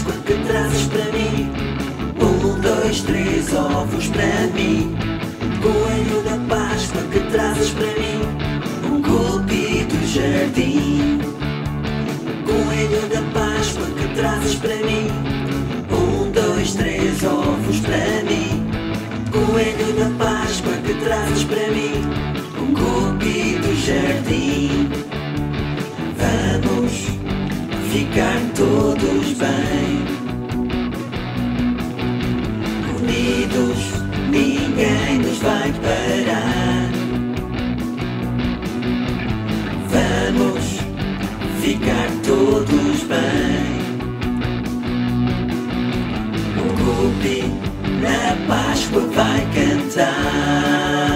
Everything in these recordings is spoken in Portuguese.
Páscoa que trazes para mim. 1, 2, 3 ovos para mim. Coelho da Páscoa que trazes para mim. Um golpe do jardim. Coelho da Páscoa que trazes para mim. 1, 2, 3 ovos para mim. Coelho da Páscoa que trazes para mim. Um golpe do jardim. Vamos ficar todos bem, unidos, ninguém nos vai parar. Vamos ficar todos bem. O golpe na Páscoa vai cantar.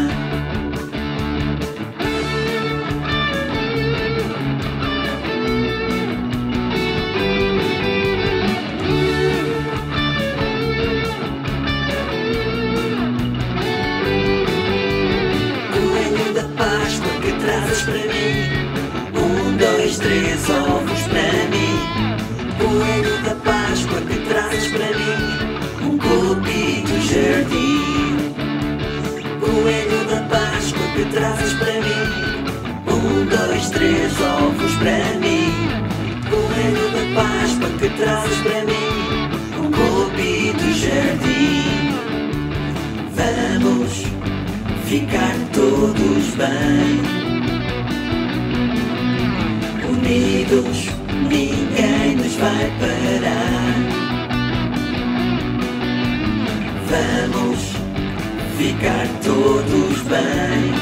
Trazes para mim. 1, 2, 3 ovos para mim. Coelho da Páscoa que trazes para mim. Um golpe do jardim. Coelho da Páscoa que trazes para mim. 1, 2, 3 ovos para mim. Coelho da Páscoa que trazes para mim. Um golpe do jardim. Vamos ficar todos bem, unidos, ninguém nos vai parar. Vamos ficar todos bem.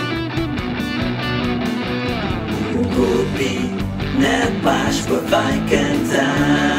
O golpe na Páscoa vai cantar.